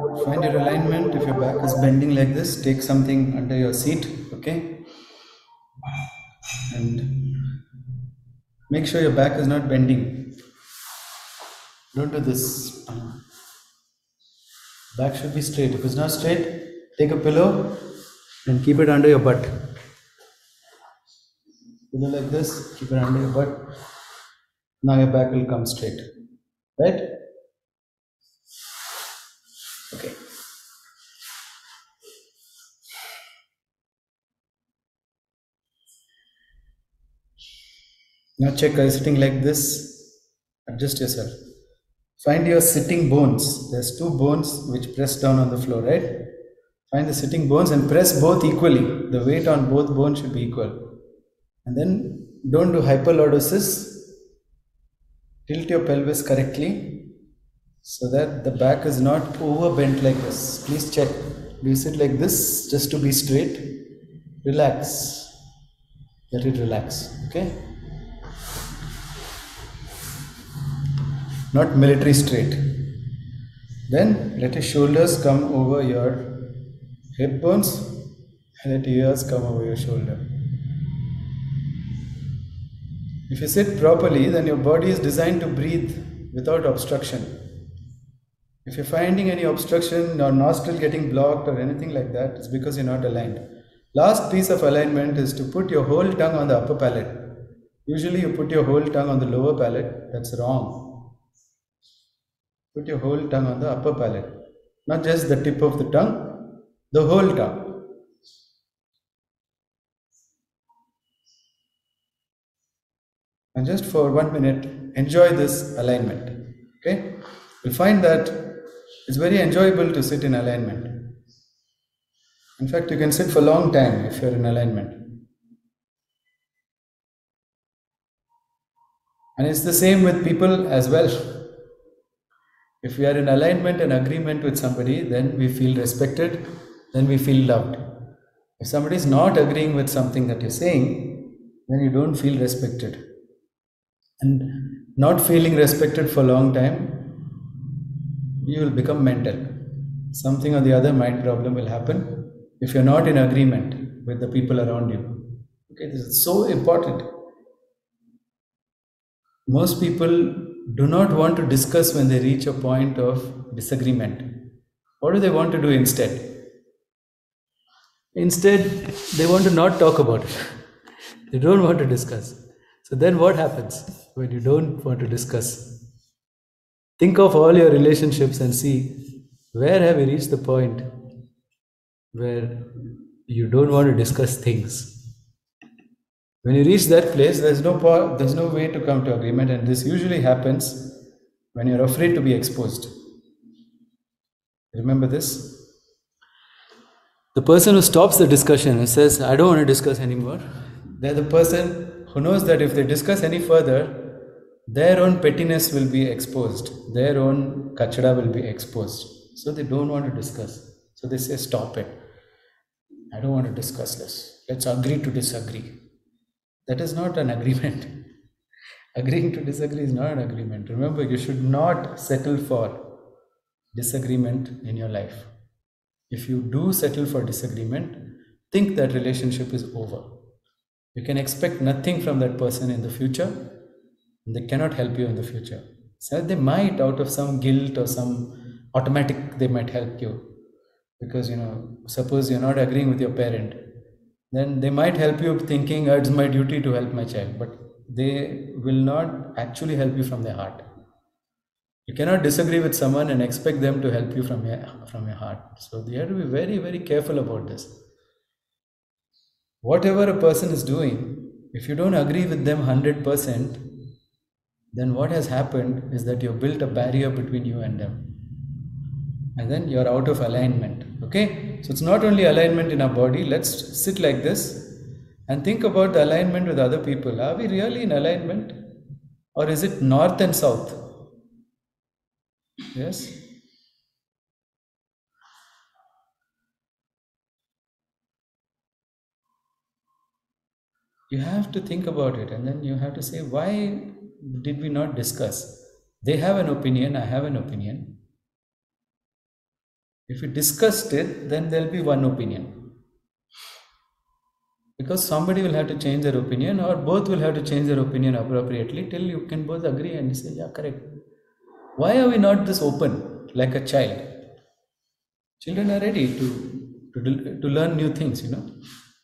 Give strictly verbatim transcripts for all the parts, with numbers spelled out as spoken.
Find your alignment. If your back is bending like this, take something under your seat, okay? And make sure your back is not bending. Don't do this. Back should be straight. If it's not straight, take a pillow and keep it under your butt. Pillow like this, keep it under your butt. Now your back will come straight. Right? Okay. Now check, are you sitting like this? Adjust yourself. Find your sitting bones. There's two bones which press down on the floor, right? Find the sitting bones and press both equally. The weight on both bones should be equal. And then don't do hyperlordosis. Tilt your pelvis correctly so that the back is not overbent like this. Please check. Do you sit like this just to be straight? Relax. Let it relax. Okay? Not military straight. Then let your shoulders come over your hip bones and let your ears come over your shoulder. If you sit properly, then your body is designed to breathe without obstruction. If you're finding any obstruction or nostril getting blocked or anything like that, it's because you're not aligned. Last piece of alignment is to put your whole tongue on the upper palate. Usually you put your whole tongue on the lower palate. That's wrong. Put your whole tongue on the upper palate. Not just the tip of the tongue, the whole tongue. And just for one minute, enjoy this alignment. Okay? You'll find that it's very enjoyable to sit in alignment. In fact, you can sit for a long time if you're in alignment. And it's the same with people as well. If we are in alignment and agreement with somebody, then we feel respected, then we feel loved. If somebody is not agreeing with something that you're saying, then you don't feel respected. And not feeling respected for a long time, you will become mental. Something or the other mind problem will happen if you're not in agreement with the people around you. Okay, this is so important. Most people do not want to discuss when they reach a point of disagreement. What do they want to do instead? Instead, they want to not talk about it. They don't want to discuss. So then what happens when you don't want to discuss? Think of all your relationships and see where have you reached the point where you don't want to discuss things. When you reach that place, there's no po- there's no way to come to agreement, and this usually happens when you're afraid to be exposed. Remember this? The person who stops the discussion and says, I don't want to discuss anymore, they're the person who knows that if they discuss any further, their own pettiness will be exposed, their own kachada will be exposed. So they don't want to discuss. So they say, stop it. I don't want to discuss this. Let's agree to disagree. That is not an agreement. Agreeing to disagree is not an agreement. Remember, you should not settle for disagreement in your life. If you do settle for disagreement, think that relationship is over. You can expect nothing from that person in the future, and they cannot help you in the future. So they might, out of some guilt or some automatic, they might help you. Because, you know, suppose you're not agreeing with your parent, then they might help you thinking, oh, it's my duty to help my child, but they will not actually help you from their heart. You cannot disagree with someone and expect them to help you from your, from your heart. So you have to be very, very careful about this. Whatever a person is doing, if you don't agree with them one hundred percent, then what has happened is that you've built a barrier between you and them. And then you're out of alignment. Okay? So it's not only alignment in our body. Let's sit like this and think about the alignment with other people. Are we really in alignment? Or is it north and south? Yes? You have to think about it, and then you have to say, why did we not discuss? They have an opinion, I have an opinion. If you discussed it, then there'll be one opinion. Because somebody will have to change their opinion, or both will have to change their opinion appropriately till you can both agree and say, yeah, correct. Why are we not this open like a child? Children are ready to, to, to learn new things, you know.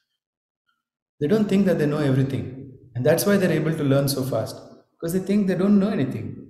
They don't think that they know everything. And that's why they're able to learn so fast. Because they think they don't know anything.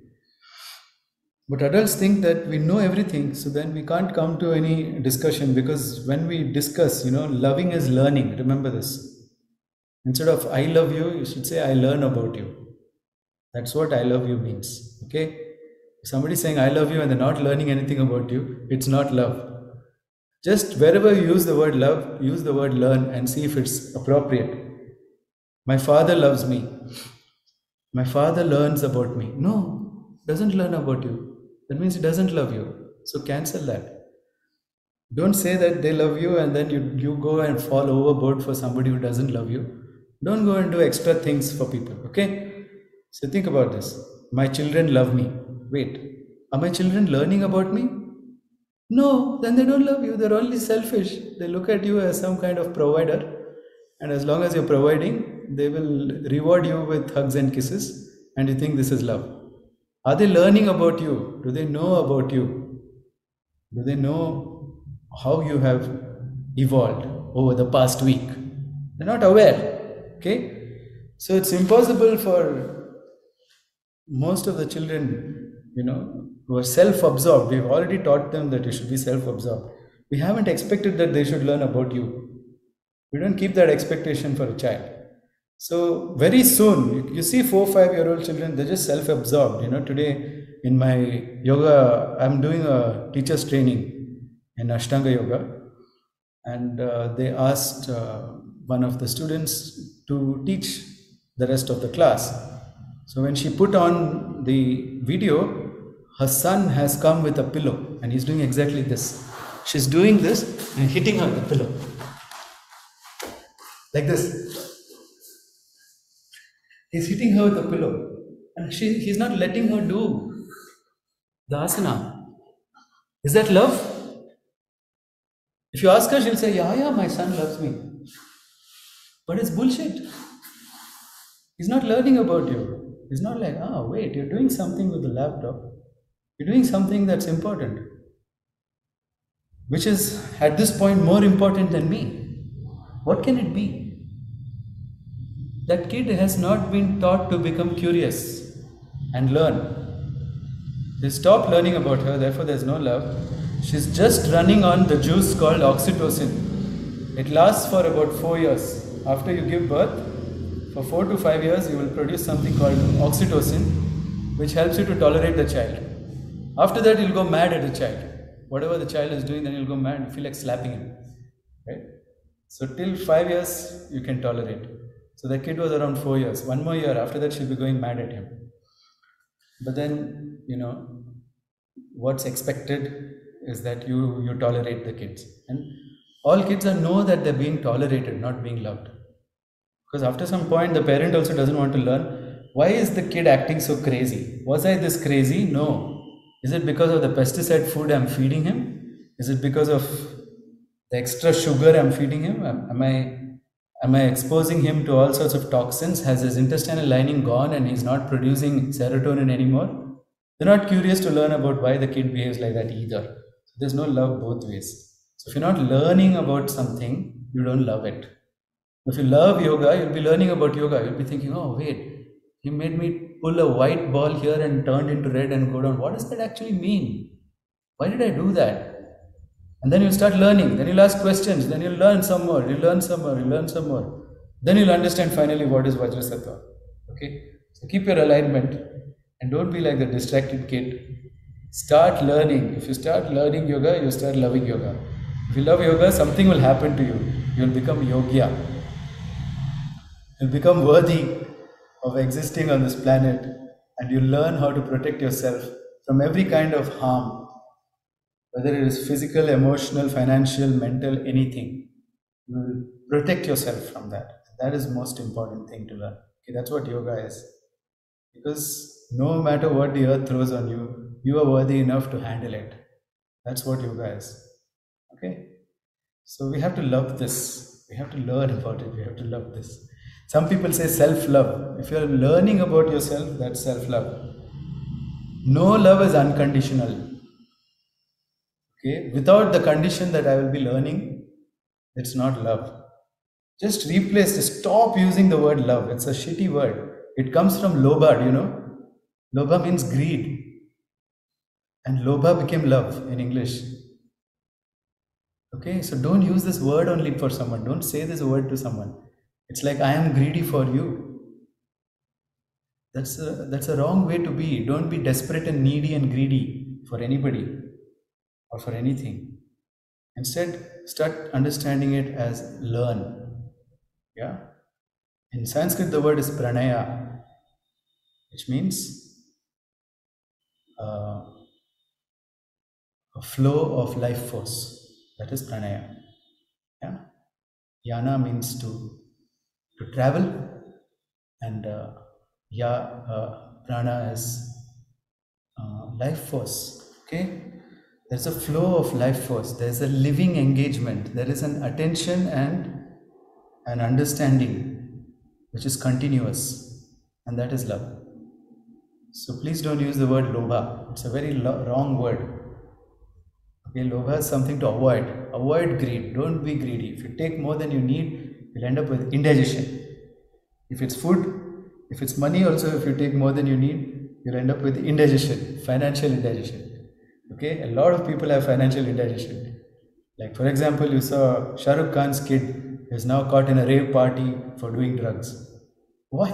But adults think that we know everything, so then we can't come to any discussion, because when we discuss, you know, loving is learning. Remember this. Instead of I love you, you should say I learn about you. That's what I love you means. Okay? If somebody is saying I love you and they're not learning anything about you, it's not love. Just wherever you use the word love, use the word learn and see if it's appropriate. My father loves me. My father learns about me. No, doesn't learn about you. That means he doesn't love you. So cancel that. Don't say that they love you and then you, you go and fall overboard for somebody who doesn't love you. Don't go and do extra things for people. Okay? So think about this. My children love me. Wait, are my children learning about me? No, then they don't love you. They're only selfish. They look at you as some kind of provider. And as long as you're providing, they will reward you with hugs and kisses. And you think this is love. Are they learning about you? Do they know about you? Do they know how you have evolved over the past week? They're not aware. Okay? So it's impossible for most of the children, you know, who are self-absorbed. We've already taught them that you should be self-absorbed. We haven't expected that they should learn about you. We don't keep that expectation for a child. So very soon, you, you see four, five-year-old children, they're just self-absorbed. You know, today in my yoga, I'm doing a teacher's training in Ashtanga Yoga. And uh, they asked uh, one of the students to teach the rest of the class. So when she put on the video, her son has come with a pillow and he's doing exactly this. She's doing this and hitting her with the pillow. Like this. He's hitting her with a pillow. And she, he's not letting her do the asana. Is that love? If you ask her, she'll say, yeah, yeah, my son loves me. But it's bullshit. He's not learning about you. He's not like, ah, wait, you're doing something with the laptop. You're doing something that's important. Which is, at this point, more important than me. What can it be? That kid has not been taught to become curious and learn. They stop learning about her, therefore there's no love. She's just running on the juice called oxytocin. It lasts for about four years. After you give birth, for four to five years, you will produce something called oxytocin, which helps you to tolerate the child. After that, you'll go mad at the child. Whatever the child is doing, then you'll go mad and feel like slapping him. Right? So till five years, you can tolerate. So the kid was around four years. One more year, after that she'll be going mad at him. But then, you know, what's expected is that you, you tolerate the kids. And all kids are know that they're being tolerated, not being loved. Because after some point, the parent also doesn't want to learn, why is the kid acting so crazy? Was I this crazy? No. Is it because of the pesticide food I'm feeding him? Is it because of the extra sugar I'm feeding him? Am, am I... Am I exposing him to all sorts of toxins? Has his intestinal lining gone and he's not producing serotonin anymore? They're not curious to learn about why the kid behaves like that either. So there's no love both ways. So if you're not learning about something, you don't love it. If you love yoga, you'll be learning about yoga. You'll be thinking, oh wait, he made me pull a white ball here and turned into red and go down. What does that actually mean? Why did I do that? And then you'll start learning, then you'll ask questions, then you'll learn some more, you'll learn some more, you'll learn some more. Then you'll understand finally what is Vajrasattva. Okay? So keep your alignment and don't be like the distracted kid. Start learning. If you start learning yoga, you start loving yoga. If you love yoga, something will happen to you. You'll become yogya. You'll become worthy of existing on this planet and you'll learn how to protect yourself from every kind of harm. Whether it is physical, emotional, financial, mental, anything. You will protect yourself from that. That is the most important thing to learn. Okay, that's what yoga is. Because no matter what the earth throws on you, you are worthy enough to handle it. That's what yoga is. Okay? So we have to love this. We have to learn about it. We have to love this. Some people say self-love. If you're learning about yourself, that's self-love. No love is unconditional. Okay? Without the condition that I will be learning, it's not love. Just replace this. Stop using the word love. It's a shitty word. It comes from lobha, do you know? Lobha means greed. And lobha became love in English. Okay, so don't use this word only for someone. Don't say this word to someone. It's like, I am greedy for you. That's a, that's a wrong way to be. Don't be desperate and needy and greedy for anybody or for anything. Instead, start understanding it as learn. Yeah. In Sanskrit, the word is pranaya, which means uh, a flow of life force. That is pranaya. Yeah. Yana means to to travel, and uh, ya uh, prana is uh, life force. Okay. There's a flow of life force. There's a living engagement. There is an attention and an understanding which is continuous, and that is love. So please don't use the word lobha. It's a very lo- wrong word. Okay, lobha is something to avoid. Avoid greed. Don't be greedy. If you take more than you need, you'll end up with indigestion. If it's food, if it's money also, if you take more than you need, you'll end up with indigestion, financial indigestion. Okay, a lot of people have financial indigestion. Like for example, you saw Shah Rukh Khan's kid is now caught in a rave party for doing drugs. Why?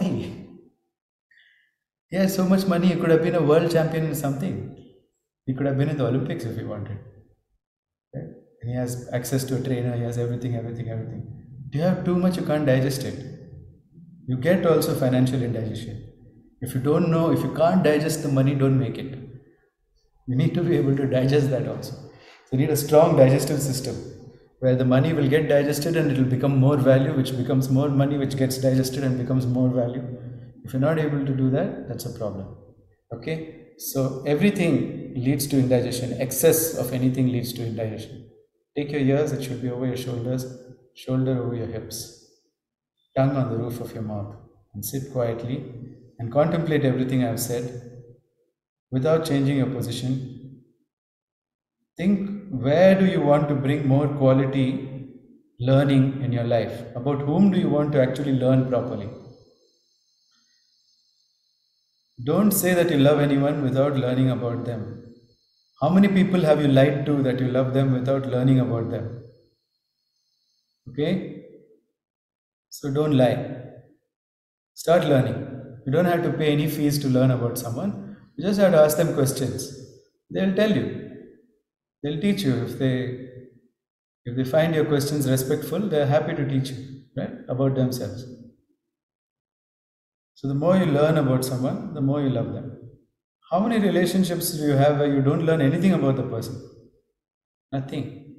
He has so much money, he could have been a world champion in something. He could have been in the Olympics if he wanted. Right? And he has access to a trainer, he has everything, everything, everything. Do you have too much, you can't digest it. You get also financial indigestion. If you don't know, if you can't digest the money, don't make it. You need to be able to digest that also. So you need a strong digestive system where the money will get digested and it will become more value, which becomes more money, which gets digested and becomes more value. If you're not able to do that, that's a problem. Okay? So everything leads to indigestion. Excess of anything leads to indigestion. Take your ears, it should be over your shoulders, shoulder over your hips, tongue on the roof of your mouth, and sit quietly and contemplate everything I've said without changing your position. Think, where do you want to bring more quality learning in your life? About whom do you want to actually learn properly? Don't say that you love anyone without learning about them. How many people have you lied to that you love them without learning about them? Okay? So don't lie. Start learning. You don't have to pay any fees to learn about someone. You just have to ask them questions. They'll tell you. They'll teach you. If they if they find your questions respectful, they're happy to teach you, right? About themselves. So the more you learn about someone, the more you love them. How many relationships do you have where you don't learn anything about the person? Nothing.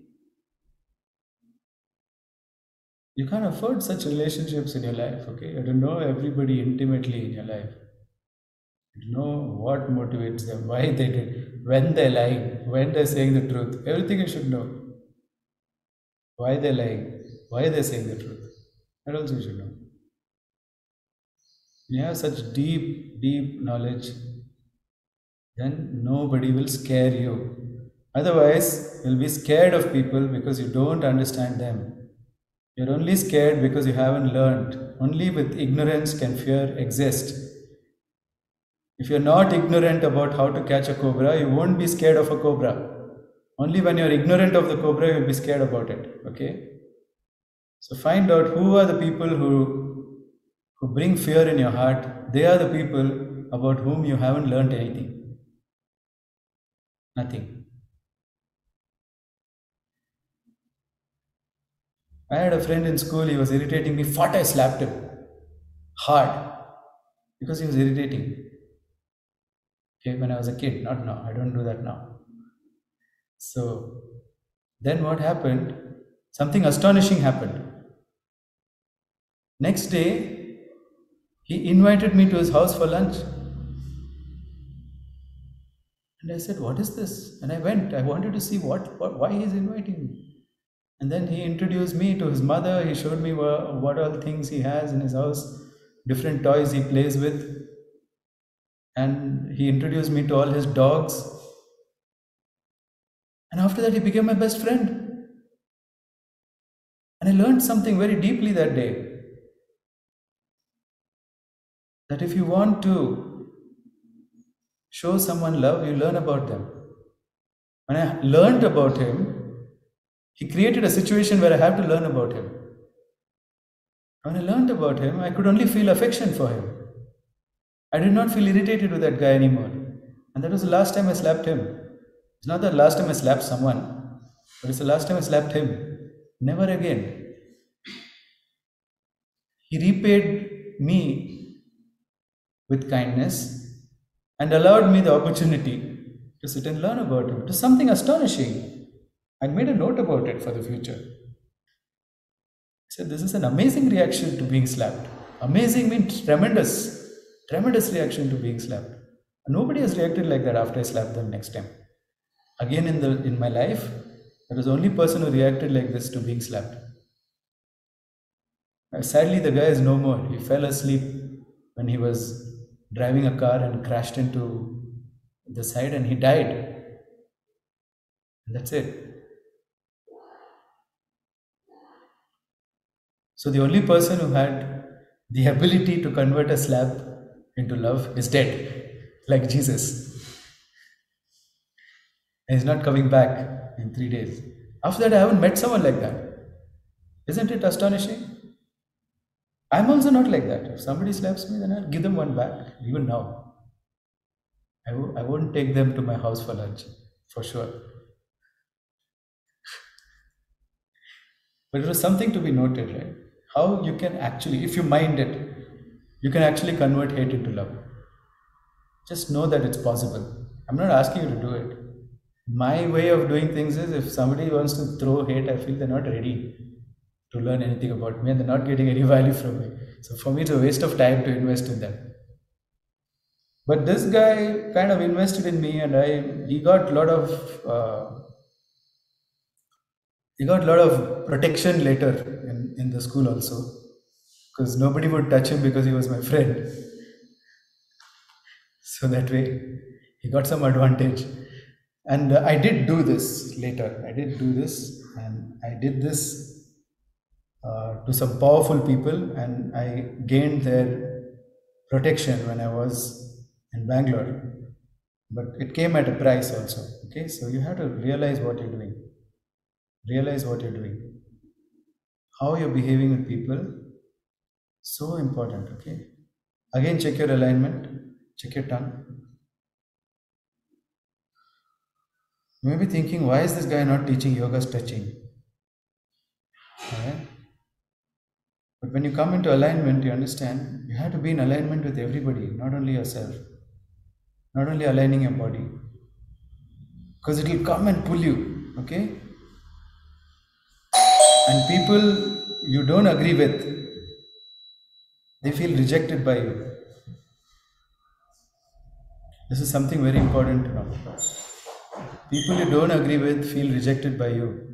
You can't afford such relationships in your life, okay? You don't know everybody intimately in your life. You know what motivates them, why they did, when they're lying, when they're saying the truth. Everything you should know. Why they're lying, why they're saying the truth. That also you should know. You have such deep, deep knowledge, then nobody will scare you. Otherwise, you'll be scared of people because you don't understand them. You're only scared because you haven't learned. Only with ignorance can fear exist. If you're not ignorant about how to catch a cobra, you won't be scared of a cobra. Only when you're ignorant of the cobra, you'll be scared about it. Okay? So find out who are the people who, who bring fear in your heart. They are the people about whom you haven't learned anything. Nothing. I had a friend in school, he was irritating me. Fought, I slapped him. Hard. Because he was irritating. Okay, when I was a kid, not now. I don't do that now. So, then what happened? Something astonishing happened. Next day, he invited me to his house for lunch. And I said, what is this? And I went. I wanted to see what, what why he is inviting me. And then he introduced me to his mother. He showed me what, what all things he has in his house, different toys he plays with. And he introduced me to all his dogs. And after that, he became my best friend. And I learned something very deeply that day. That if you want to show someone love, you learn about them. When I learned about him, he created a situation where I have to learn about him. When I learned about him, I could only feel affection for him. I did not feel irritated with that guy anymore. And that was the last time I slapped him. It's not the last time I slapped someone, but it's the last time I slapped him. Never again. He repaid me with kindness and allowed me the opportunity to sit and learn about him. It was something astonishing. I made a note about it for the future. I said, this is an amazing reaction to being slapped. Amazing means tremendous. Tremendous reaction to being slapped. Nobody has reacted like that after I slapped them next time. Again in, the, in my life, I was the only person who reacted like this to being slapped. Uh, Sadly, the guy is no more. He fell asleep when he was driving a car and crashed into the side and he died. And that's it. So the only person who had the ability to convert a slap into love is dead, like Jesus. And he's not coming back in three days. After that, I haven't met someone like that. Isn't it astonishing? I'm also not like that. If somebody slaps me, then I'll give them one back, even now. I w- I won't take them to my house for lunch, for sure. But it was something to be noted, right? How you can actually, if you mind it, you can actually convert hate into love. Just know that it's possible. I'm not asking you to do it. My way of doing things is if somebody wants to throw hate, I feel they're not ready to learn anything about me and they're not getting any value from me. So for me, it's a waste of time to invest in them. But this guy kind of invested in me, and I he got a lot of uh, he got a lot of protection later in, in the school also, because nobody would touch him because he was my friend. So that way, he got some advantage. And uh, I did do this later. I did do this, and I did this uh, to some powerful people, and I gained their protection when I was in Bangalore. But it came at a price also. Okay, so you have to realize what you're doing. Realize what you're doing. How you're behaving with people. So important. Okay. Again, check your alignment. Check your tongue. You may be thinking, why is this guy not teaching yoga stretching? Alright? But when you come into alignment, you understand you have to be in alignment with everybody, not only yourself. Not only aligning your body. Because it will come and pull you. Okay? And people you don't agree with, they feel rejected by you. This is something very important to know. People you don't agree with feel rejected by you.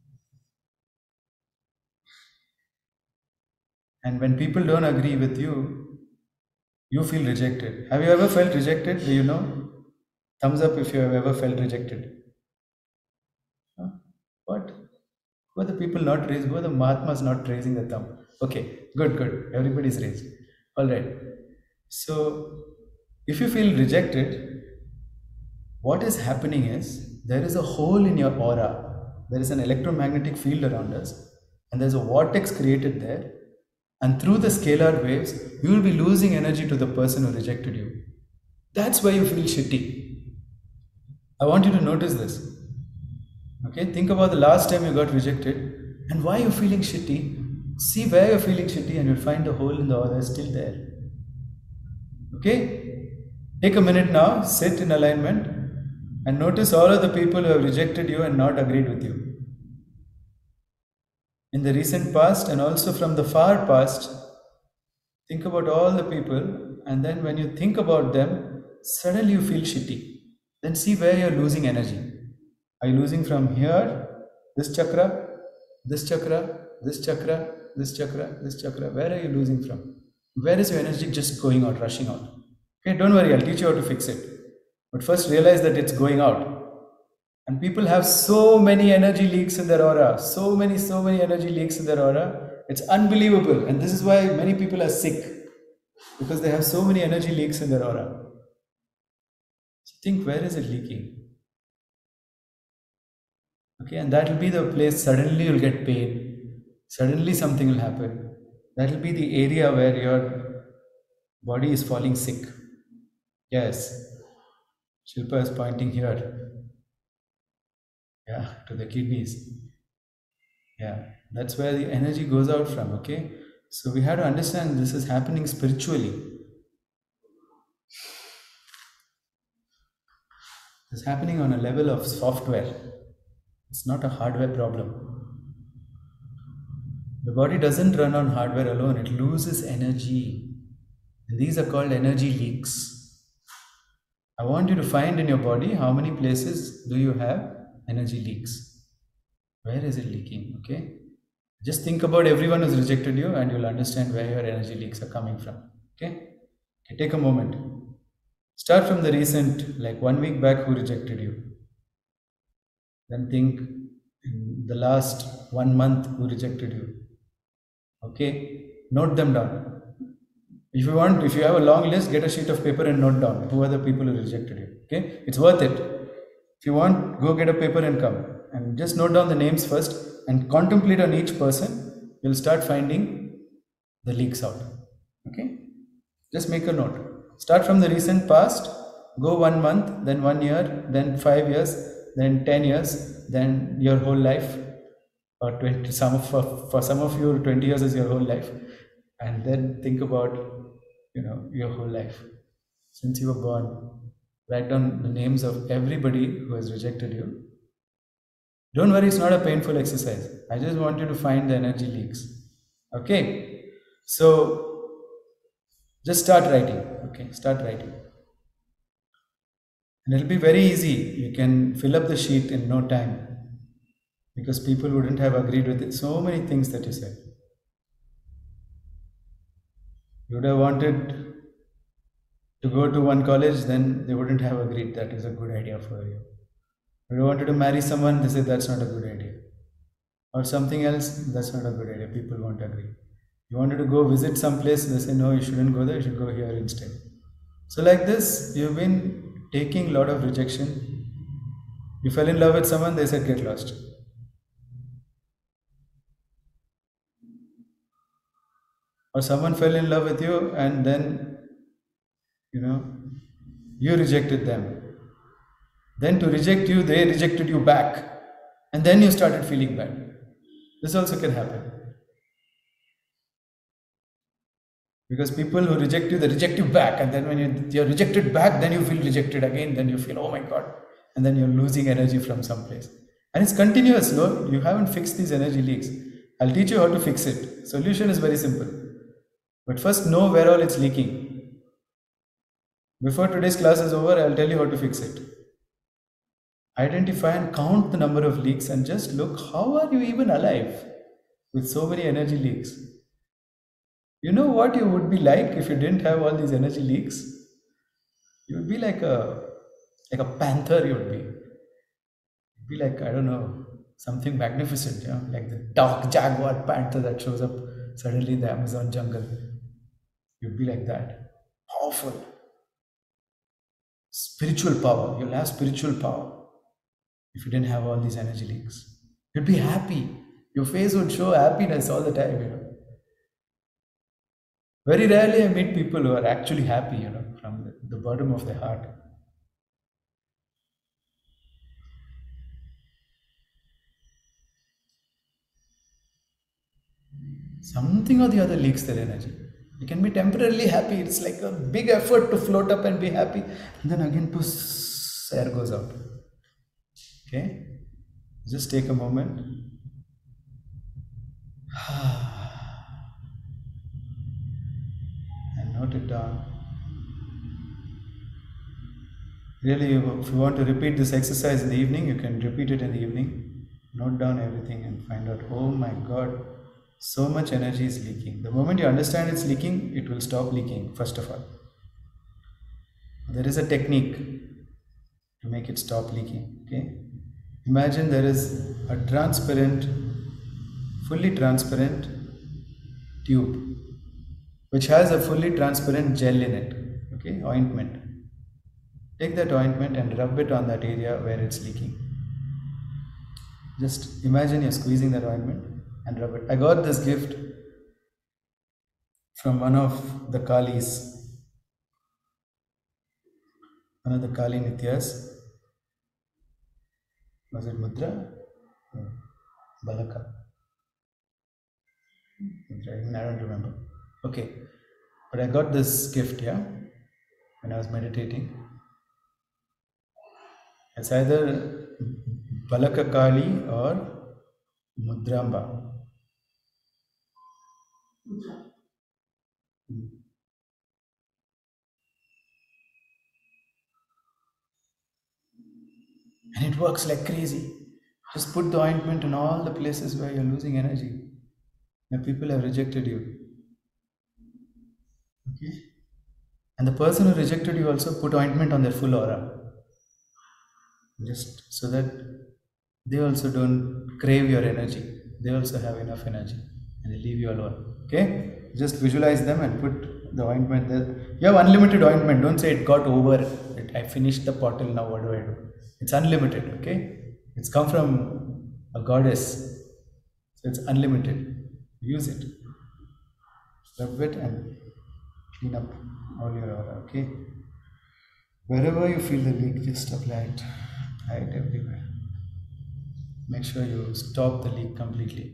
And when people don't agree with you, you feel rejected. Have you ever felt rejected? Do you know? Thumbs up if you have ever felt rejected. Huh? What? Who are the people not raised? Who are the Mahatmas not raising the thumb? Okay, good, good. Everybody's raised. Alright. So, if you feel rejected, what is happening is there is a hole in your aura. There is an electromagnetic field around us, and there's a vortex created there. And through the scalar waves, you will be losing energy to the person who rejected you. That's why you feel shitty. I want you to notice this. Okay, think about the last time you got rejected and why you're feeling shitty. See where you're feeling shitty and you'll find the hole in the aura is still there. Okay, take a minute now, sit in alignment and notice all of the people who have rejected you and not agreed with you. In the recent past and also from the far past, think about all the people, and then when you think about them, suddenly you feel shitty. Then see where you're losing energy. Are you losing from here, this chakra, This chakra, this chakra, this chakra, this chakra. Where are you losing from? Where is your energy just going out, rushing out? Okay, don't worry, I'll teach you how to fix it. But first realize that it's going out. And people have so many energy leaks in their aura. So many, so many energy leaks in their aura. It's unbelievable. And this is why many people are sick. Because they have so many energy leaks in their aura. So think, where is it leaking? Okay, and that will be the place suddenly you'll get pain. Suddenly something will happen. That will be the area where your body is falling sick. Yes. Shilpa is pointing here. Yeah, to the kidneys. Yeah, that's where the energy goes out from, okay? So we have to understand this is happening spiritually. It's happening on a level of software. It's not a hardware problem. The body doesn't run on hardware alone, it loses energy. And these are called energy leaks. I want you to find in your body how many places do you have energy leaks. Where is it leaking? Okay. Just think about everyone who's rejected you and you'll understand where your energy leaks are coming from. Okay. Okay, take a moment. Start from the recent, like one week back, who rejected you. Then think in the last one month who rejected you. Okay. Note them down. If you want, if you have a long list, get a sheet of paper and note down who are the people who rejected you. Okay. It's worth it. If you want, go get a paper and come. And just note down the names first and contemplate on each person. You'll start finding the leaks out. Okay? Just make a note. Start from the recent past. Go one month, then one year, then five years, then ten years, then your whole life. Or twenty, some of, for, for some of you, twenty years is your whole life. And then think about, you know, your whole life. Since you were born. Write down the names of everybody who has rejected you. Don't worry, it's not a painful exercise. I just want you to find the energy leaks. Okay? So, just start writing. Okay, start writing. And it'll be very easy. You can fill up the sheet in no time. Because people wouldn't have agreed with it. So many things that you said. You would have wanted to go to one college, then they wouldn't have agreed that is a good idea for you. If you wanted to marry someone, they said that's not a good idea. Or something else, that's not a good idea. People won't agree. You wanted to go visit some place, they say no, you shouldn't go there, you should go here instead. So like this, you've been taking a lot of rejection. You fell in love with someone, they said get lost. Or someone fell in love with you and then, you know, you rejected them. Then to reject you, they rejected you back. And then you started feeling bad. This also can happen. Because people who reject you, they reject you back. And then when you, you're rejected back, then you feel rejected again. Then you feel, oh my God. And then you're losing energy from someplace. And it's continuous, no? You haven't fixed these energy leaks. I'll teach you how to fix it. Solution is very simple. But first know where all it's leaking. Before today's class is over, I'll tell you how to fix it. Identify and count the number of leaks and just look, how are you even alive with so many energy leaks? You know what you would be like if you didn't have all these energy leaks? You would be like a like a panther, you would be. You'd be like, I don't know, something magnificent, you know, like the dark jaguar panther that shows up suddenly in the Amazon jungle. You'd be like that. Powerful. Spiritual power. You'll have spiritual power if you didn't have all these energy leaks. You'd be happy. Your face would show happiness all the time, you know. Very rarely I meet people who are actually happy, you know, from the, the bottom of their heart. Something or the other leaks their energy. You can be temporarily happy. It's like a big effort to float up and be happy. And then again, puss, air goes out. Okay? Just take a moment. And note it down. Really, if you want to repeat this exercise in the evening, you can repeat it in the evening. Note down everything and find out, oh my God, so much energy is leaking. The moment you understand it's leaking, it will stop leaking, first of all. There is a technique to make it stop leaking. Okay? Imagine there is a transparent, fully transparent tube which has a fully transparent gel in it. Okay, ointment. Take that ointment and rub it on that area where it's leaking. Just imagine you're squeezing that ointment and rub it. I got this gift from one of the Kalis, one of the Kali Nityas. Was it Mudra? No. Balaka. Even I don't remember. Okay. But I got this gift, yeah, when I was meditating. It's either Balaka Kali or Mudraamba. And it works like crazy. Just put the ointment in all the places where you're losing energy, where people have rejected you. Okay? And the person who rejected you also put ointment on their full aura. Just so that they also don't crave your energy. They also have enough energy and they leave you alone. Okay? Just visualize them and put the ointment there. You have unlimited ointment. Don't say it got over. It, I finished the bottle, now what do I do? It's unlimited, okay? It's come from a goddess. So it's unlimited. Use it. Rub it and clean up all your aura, okay? Wherever you feel the leak, just apply it. Apply it everywhere. Make sure you stop the leak completely.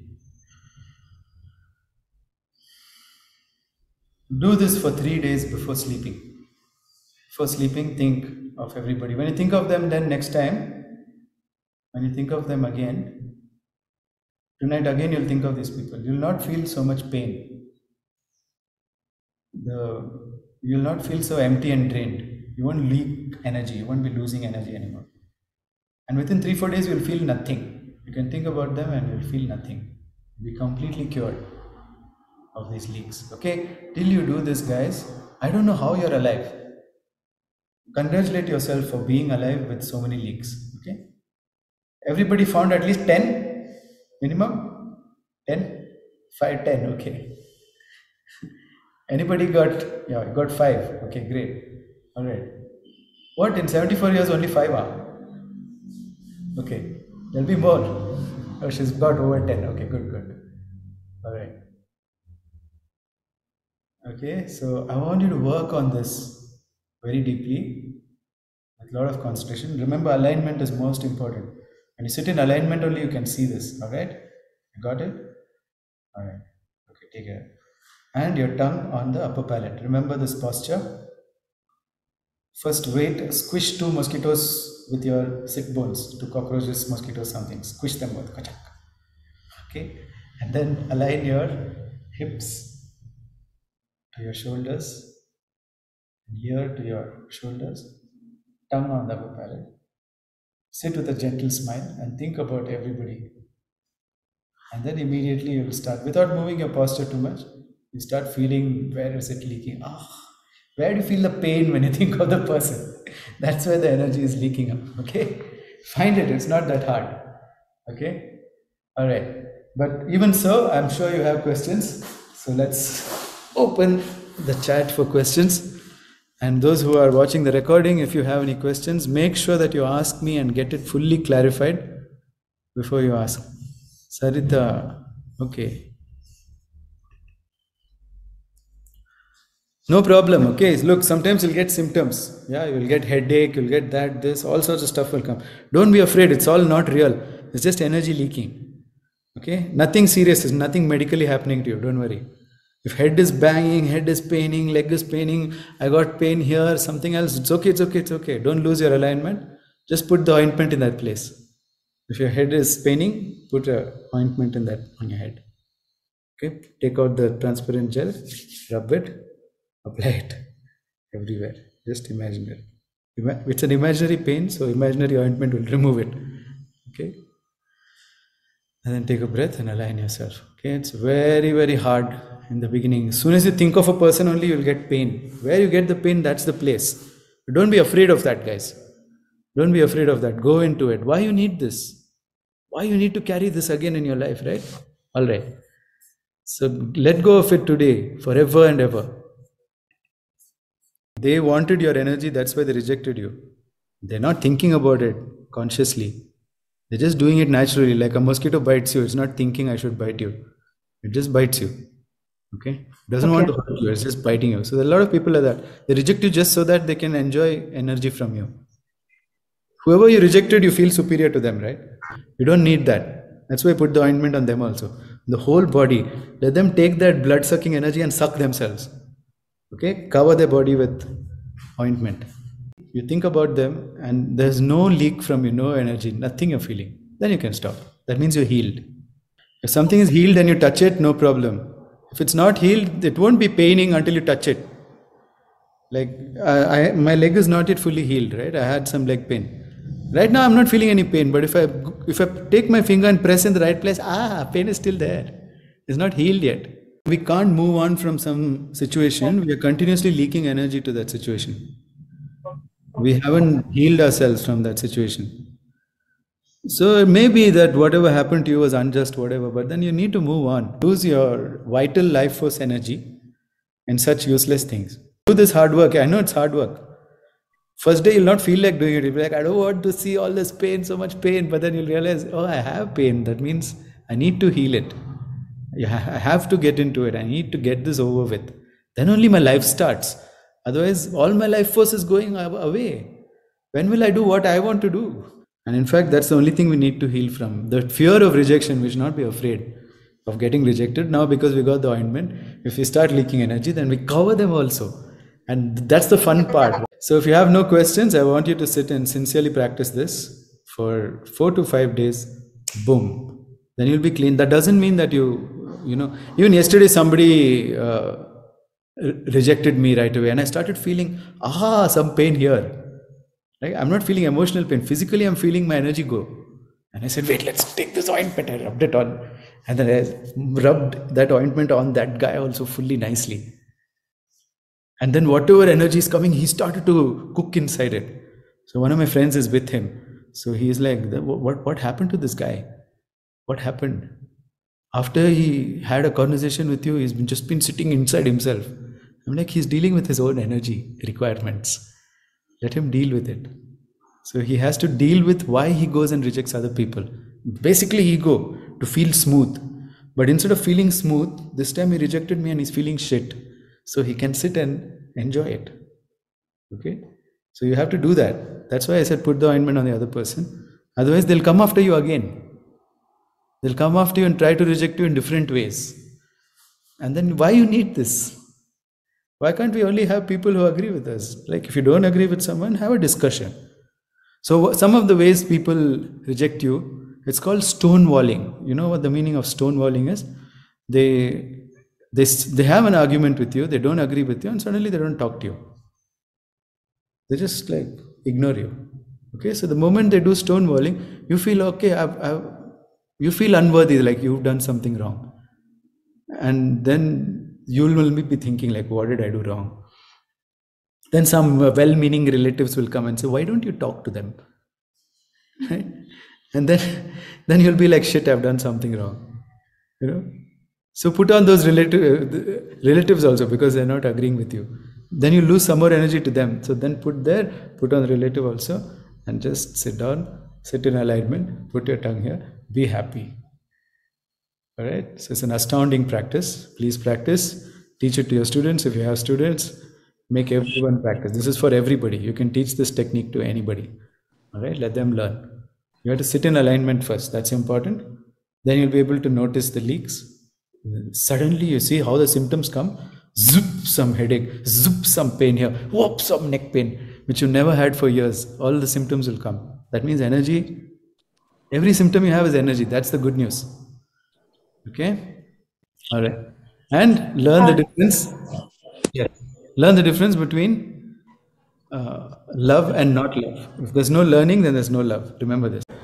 Do this for three days before sleeping. Before sleeping, think of everybody. When you think of them, then next time, when you think of them again, tonight again you'll think of these people. You'll not feel so much pain. The, you'll not feel so empty and drained. You won't leak energy. You won't be losing energy anymore. And within three, four days, you'll feel nothing. You can think about them and you'll feel nothing. You'll be completely cured of these leaks. Okay? Till you do this, guys, I don't know how you're alive. Congratulate yourself for being alive with so many leaks. Okay? Everybody found at least ten minimum? ten? five, ten, okay. Anybody got, yeah, got five. Okay, great. Alright. What, in seventy-four years only five are? Okay, there'll be more. Oh, she's got over ten. Okay, good, good. Alright. Okay, so I want you to work on this very deeply with a lot of concentration. Remember, alignment is most important. When you sit in alignment only, you can see this. Alright? You got it? Alright. Okay, take care. And your tongue on the upper palate. Remember this posture. First, wait, squish two mosquitoes with your sit bones, two cockroaches, mosquitoes, something. Squish them both. Okay? And then align your hips to your shoulders, ear to your shoulders, tongue on the upper palate. Sit with a gentle smile and think about everybody. And then immediately you will start, without moving your posture too much, you start feeling where is it leaking. Ah, where do you feel the pain when you think of the person? That's where the energy is leaking up. Okay? Find it, it's not that hard. Okay? Alright. But even so, I'm sure you have questions. So let's open the chat for questions. And those who are watching the recording, if you have any questions, make sure that you ask me and get it fully clarified before you ask. Sarita, okay. No problem, okay. Look, sometimes you'll get symptoms. Yeah, you'll get headache, you'll get that, this, all sorts of stuff will come. Don't be afraid, it's all not real. It's just energy leaking. Okay, nothing serious, there's nothing medically happening to you, don't worry. If head is banging, head is paining, leg is paining, I got pain here, something else, it's okay, it's okay, it's okay. Don't lose your alignment. Just put the ointment in that place. If your head is paining, put an ointment in that on your head. Okay, take out the transparent gel, rub it, apply it everywhere. Just imagine it. It's an imaginary pain, so imaginary ointment will remove it. Okay. And then take a breath and align yourself. Okay, it's very, very hard in the beginning. As soon as you think of a person only, you'll get pain. Where you get the pain, that's the place. But don't be afraid of that, guys. Don't be afraid of that. Go into it. Why you need this? Why you need to carry this again in your life, right? All right. So let go of it today, forever and ever. They wanted your energy, that's why they rejected you. They're not thinking about it consciously. They're just doing it naturally. Like a mosquito bites you, it's not thinking I should bite you. It just bites you. Okay? Doesn't Okay. want to hurt you, it's just biting you. So a lot of people are that. They reject you just so that they can enjoy energy from you. Whoever you rejected, you feel superior to them, right? You don't need that. That's why I put the ointment on them also. The whole body. Let them take that blood-sucking energy and suck themselves. Okay? Cover their body with ointment. You think about them and there's no leak from you, no energy, nothing you're feeling. Then you can stop. That means you're healed. If something is healed and you touch it, no problem. If it's not healed, it won't be paining until you touch it. Like, I, I, my leg is not yet fully healed, right? I had some leg pain. Right now, I'm not feeling any pain, but if I if I take my finger and press in the right place, ah, pain is still there. It's not healed yet. We can't move on from some situation. We are continuously leaking energy to that situation. We haven't healed ourselves from that situation. So it may be that whatever happened to you was unjust, whatever, but then you need to move on. Lose your vital life force energy in such useless things. Do this hard work. I know it's hard work. First day you'll not feel like doing it. You'll be like, I don't want to see all this pain, so much pain. But then you'll realize, oh, I have pain. That means I need to heal it. I have to get into it. I need to get this over with. Then only my life starts. Otherwise, all my life force is going away. When will I do what I want to do? And in fact, that's the only thing we need to heal from. The fear of rejection. We should not be afraid of getting rejected. Now, because we got the ointment, if we start leaking energy, then we cover them also. And that's the fun part. So if you have no questions, I want you to sit and sincerely practice this for four to five days. Boom. Then you'll be clean. That doesn't mean that you, you know, even yesterday somebody uh, rejected me right away. And I started feeling, ah, some pain here. Right? I'm not feeling emotional pain. Physically, I'm feeling my energy go. And I said, wait, let's take this ointment. I rubbed it on. And then I rubbed that ointment on that guy also fully nicely. And then whatever energy is coming, he started to cook inside it. So one of my friends is with him. So he's like, what, what happened to this guy? What happened? After he had a conversation with you, he's been just been sitting inside himself. I'm like, he's dealing with his own energy requirements. Let him deal with it. So he has to deal with why he goes and rejects other people. Basically ego, to feel smooth. But instead of feeling smooth, this time he rejected me and he's feeling shit. So he can sit and enjoy it. Okay? So you have to do that. That's why I said put the ointment on the other person. Otherwise they'll come after you again. They'll come after you and try to reject you in different ways. And then why you need this? Why can't we only have people who agree with us? Like if you don't agree with someone, have a discussion. So some of the ways people reject you, it's called stonewalling. You know what the meaning of stonewalling is? They They, they have an argument with you, they don't agree with you, and suddenly they don't talk to you. They just like ignore you. Okay, so the moment they do stonewalling, you feel okay, I've, I've, you feel unworthy, like you've done something wrong. And then you will be thinking like, what did I do wrong? Then some well-meaning relatives will come and say, why don't you talk to them? Right? And then, then you'll be like, shit, I've done something wrong. You know? So put on those relative, uh, relatives also because they're not agreeing with you. Then you lose some more energy to them. So then put there, put on the relative also and just sit down, sit in alignment, put your tongue here, be happy. Alright, so it's an astounding practice. Please practice, teach it to your students. If you have students, make everyone practice. This is for everybody. You can teach this technique to anybody. Alright, let them learn. You have to sit in alignment first, that's important. Then you'll be able to notice the leaks. Suddenly you see how the symptoms come. Zoop, some headache, zoop, some pain here, whoop, some neck pain, which you never had for years. All the symptoms will come. That means energy, every symptom you have is energy. That's the good news. Okay? All right. And learn the difference. Yeah. Learn the difference between uh, love and not love. If there's no learning, then there's no love. Remember this.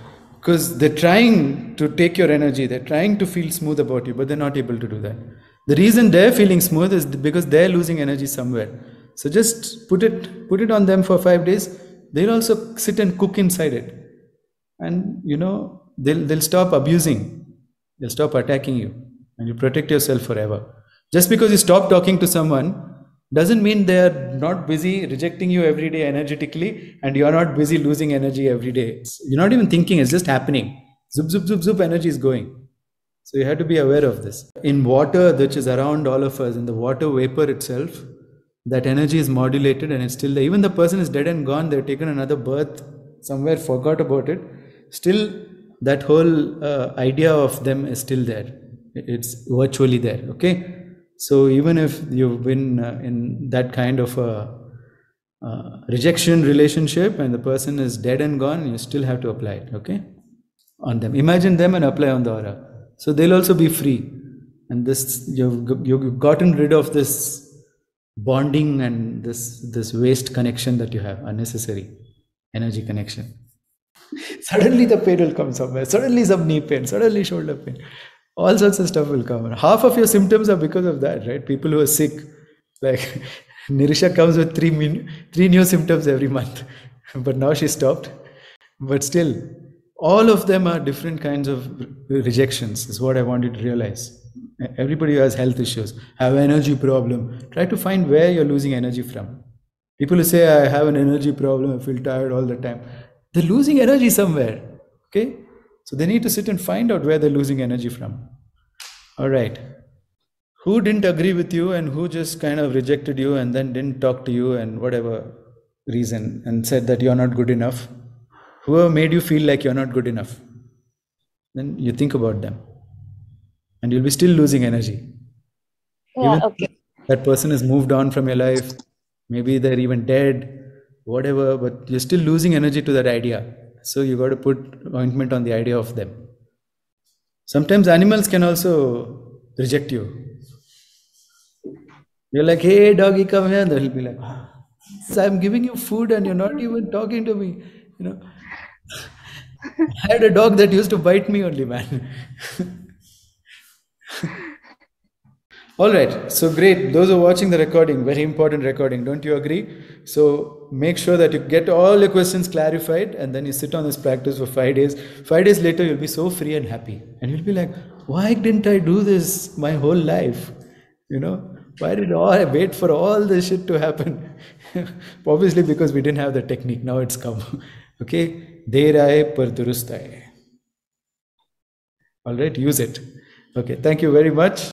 Because they're trying to take your energy, they're trying to feel smooth about you, but they're not able to do that. The reason they're feeling smooth is because they're losing energy somewhere. So just put it, put it on them for five days. They'll also sit and cook inside it. And you know, they'll, they'll stop abusing. They'll stop attacking you. And you protect yourself forever. Just because you stop talking to someone doesn't mean they're not busy rejecting you every day energetically, and you're not busy losing energy every day. You're not even thinking, it's just happening. Zup, zup, zup, zup, energy is going. So you have to be aware of this. In water, which is around all of us, in the water vapor itself, that energy is modulated and it's still there. Even the person is dead and gone, they've taken another birth, somewhere forgot about it. Still, that whole uh, idea of them is still there. It's virtually there, okay? So even if you've been uh, in that kind of a uh, rejection relationship and the person is dead and gone, you still have to apply it, okay? On them. Imagine them and apply on the aura. So they'll also be free. And this, you've, you've gotten rid of this bonding and this, this waste connection that you have, unnecessary energy connection. Suddenly the pain will come somewhere. Suddenly some knee pain, suddenly shoulder pain. All sorts of stuff will come. Half of your symptoms are because of that, right? People who are sick, like Nirisha comes with three, min, three new symptoms every month, but now she stopped. But still, all of them are different kinds of rejections, is what I want you to realize. Everybody who has health issues, have an energy problem. Try to find where you're losing energy from. People who say, I have an energy problem, I feel tired all the time. They're losing energy somewhere, okay? So they need to sit and find out where they're losing energy from. All right. Who didn't agree with you and who just kind of rejected you and then didn't talk to you and whatever reason and said that you're not good enough? Whoever made you feel like you're not good enough, then you think about them. And you'll be still losing energy. Yeah, even okay. That person has moved on from your life. Maybe they're even dead, whatever, but you're still losing energy to that idea. So you got to put ointment on the idea of them. Sometimes animals can also reject you. You're like, hey doggy, come here. They'll be like, so I'm giving you food and you're not even talking to me. You know, I had a dog that used to bite me only, man. All right, so great. Those who are watching the recording, very important recording, don't you agree? So make sure that you get all your questions clarified and then you sit on this practice for five days. Five days later, you'll be so free and happy. And you'll be like, why didn't I do this my whole life? You know, why did I wait for all this shit to happen? Obviously, because we didn't have the technique. Now it's come. Okay? Der aaye par durust aaye. All right, use it. Okay, thank you very much.